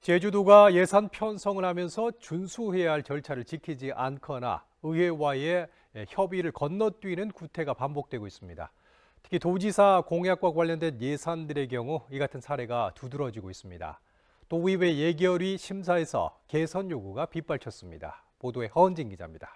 제주도가 예산 편성을 하면서 준수해야 할 절차를 지키지 않거나 의회와의 협의를 건너뛰는 구태가 반복되고 있습니다. 특히 도지사 공약과 관련된 예산들의 경우 이 같은 사례가 두드러지고 있습니다. 도의회 예결위 심사에서 개선 요구가 빗발쳤습니다. 보도에 허은진 기자입니다.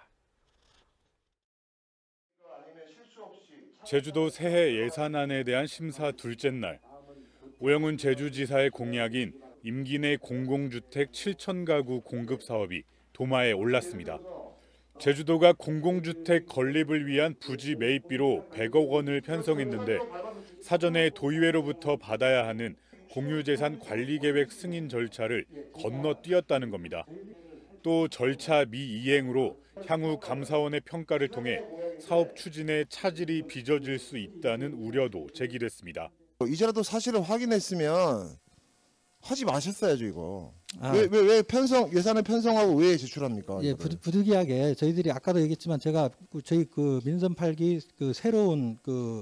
제주도 새해 예산안에 대한 심사 둘째 날, 오영훈 제주지사의 공약인 임기 내 공공주택 7,000가구 공급 사업이 도마에 올랐습니다. 제주도가 공공주택 건립을 위한 부지 매입비로 100억 원을 편성했는데 사전에 도의회로부터 받아야 하는 공유재산 관리계획 승인 절차를 건너뛰었다는 겁니다. 또 절차 미이행으로 향후 감사원의 평가를 통해 사업 추진에 차질이 빚어질 수 있다는 우려도 제기됐습니다. 이제라도 사실을 확인했으면 하지 마셨어야죠 이거. 왜 예산을 편성하고 왜 제출합니까? 예, 부득이하게 저희들이 아까도 얘기했지만 제가 저희 민선 8기 새로운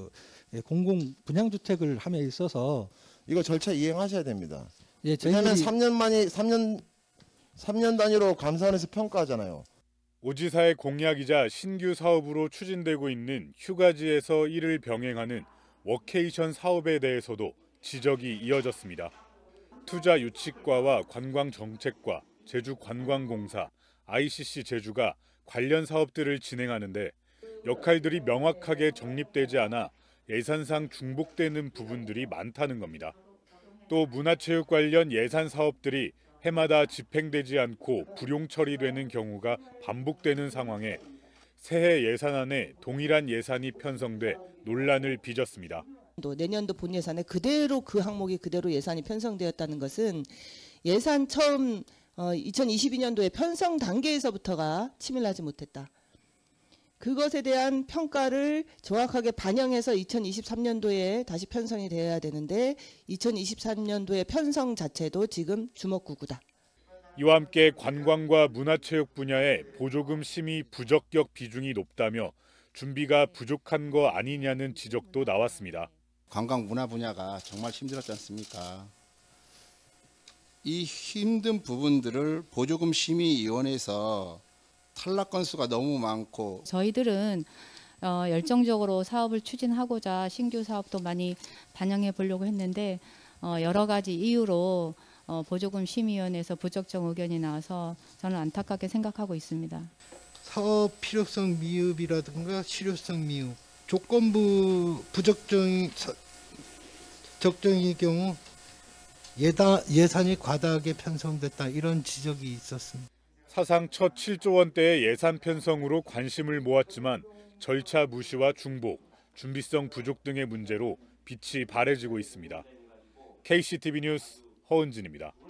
공공 분양주택을 함에 있어서 이거 절차 이행하셔야 됩니다. 예, 왜냐하면 3년 단위로 감사원에서 평가하잖아요. 오 지사의 공약이자 신규 사업으로 추진되고 있는 휴가지에서 일을 병행하는 워케이션 사업에 대해서도 지적이 이어졌습니다. 투자유치과와 관광정책과 제주관광공사, ICC 제주가 관련 사업들을 진행하는데 역할들이 명확하게 정립되지 않아 예산상 중복되는 부분들이 많다는 겁니다. 또 문화체육 관련 예산 사업들이 해마다 집행되지 않고 불용 처리되는 경우가 반복되는 상황에 새해 예산안에 동일한 예산이 편성돼 논란을 빚었습니다. 내년도 본 예산에 그대로 그 항목이 그대로 예산이 편성되었다는 것은 예산 처음 2022년도에 편성 단계에서부터가 치밀하지 못했다. 그것에 대한 평가를 정확하게 반영해서 2023년도에 다시 편성이 되어야 되는데 2023년도의 편성 자체도 지금 주먹구구다. 이와 함께 관광과 문화체육 분야의 보조금 심의 부적격 비중이 높다며 준비가 부족한 거 아니냐는 지적도 나왔습니다. 관광 문화 분야가 정말 힘들었지 않습니까? 이 힘든 부분들을 보조금 심의위원회에서 탈락 건수가 너무 많고 저희들은 열정적으로 사업을 추진하고자 신규 사업도 많이 반영해 보려고 했는데 여러 가지 이유로 보조금 심의위원회에서 부적정 의견이 나와서 저는 안타깝게 생각하고 있습니다. 사업 필요성 미흡이라든가 실효성 미흡, 조건부 부적정의 경우 예산이 과다하게 편성됐다 이런 지적이 있었습니다. 사상 첫 7조 원대의 예산 편성으로 관심을 모았지만 절차 무시와 중복, 준비성 부족 등의 문제로 빛이 발해지고 있습니다. KCTV 뉴스 허은진입니다.